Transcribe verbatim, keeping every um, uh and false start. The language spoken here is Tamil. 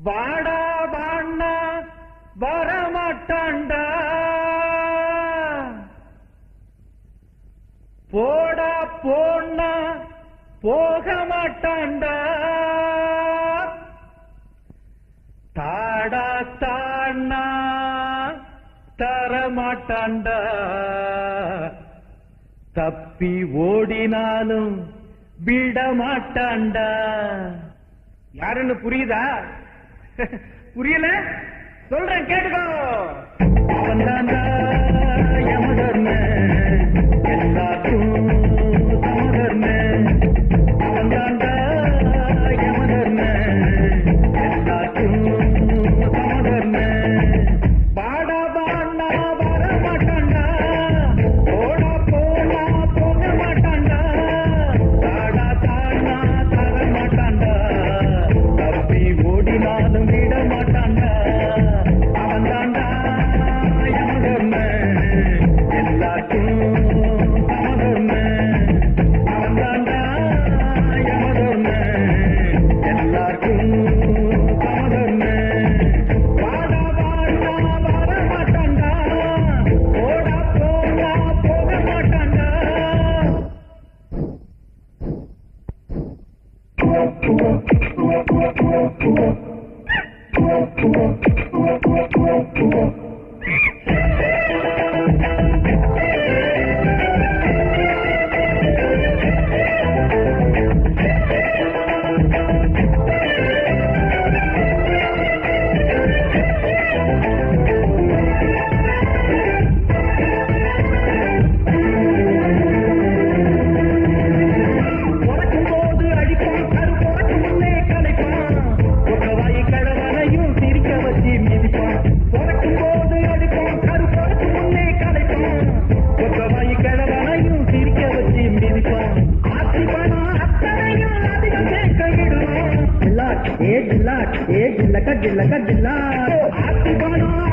வாடா வாண்ணா வரமாட்டாண்டா, போடா போண்ணா போக மாட்டாண்டா, தாடா தாண்ணா தரமாட்டாண்டா, தப்பி ஓடினாலும் விட மாட்டாண்டா. யாருன்னு புரியுதா? புரியல? சொல்றேன் கேட்டுக்கோ. அவன் தாண்டா யமதர்ம, எல்லாருக்கும் சமதர்ம. அவன் தாண்டா யமதர்ம, எல்லாருக்கும் சமதர்ம. பாடா பாண்டா வர மாட்டாண்டா, போடா போனா போக மாட்டாண்டா, தாடா தானா தர மாட்டாண்டா, தப்பி ஓடினாலும் விட மாட்டாண்டா. அவன் தாண்டா யமதர்ம, எல்லாருக்கும் சமதர்ம. அவன் தாண்டா யமதர்ம, எல்லாருக்கும் சமதர்ம. பாடா பாண்டா வர மாட்டாண்டா, போடா போனா போக மாட்டாண்டா. பிறக்கும்போது அடிப்பான், கரு பிறக்கு முன்னே கலைப்பான், ஒற்றவாயி கடவனையும் சிரிக்க வச்சு மிதிப்பான். பிறக்கும்போது அடிப்பான், கரு பிறக்கு முன்னே கலைப்பான், ஒற்றவாயி கடவனையும் சிரிக்க வச்சு மிதிப்பான். ஆட்சி பணம் அத்தனையும் அதிகம் சேர்க்க விடுவான். ஜில்லாட் ஏ ஜில்லாட் ஏ ஜில்லக்க ஜில்லக்க ஜில்லாட். ஆட்சி பணம்